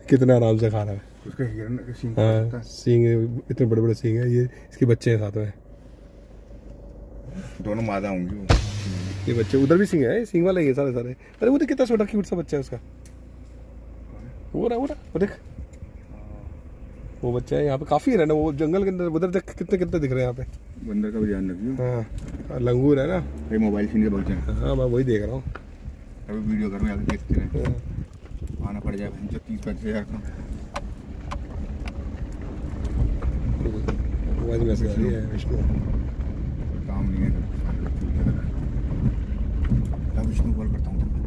कितना आराम से खा रहा है। उसका हिरन का सींग। हाँ सींग, इतने बड़े बड़े सींग है। ये इसके बच्चे हैं साथ में, दोनों मादा होंगी वो। ये बच्चे उधर भी सींग है, सींग वाले ये सारे सारे। अरे वो देख कितना छोटा क्यूट सा बच्चा है उसका, वो रहा वो देख, वो बच्चा है। यहाँ पे काफी है ना, वो जंगल के अंदर उधर देख कितने कितने दिख रहे हैं यहाँ पे। बंदर का भी ध्यान रखियो। हाँ लंगूर है ना, ये मोबाइल छीन के बच्चे हैं। हाँ मैं वही देख रहा हूँ। अभी वीडियो घर में आके देखते रहे, आना पड़ जाए जो 30-35 हज़ार का। आवाज में से आ रही है विष्णु, काम नहीं है। विष्णु कॉल करता हूँ।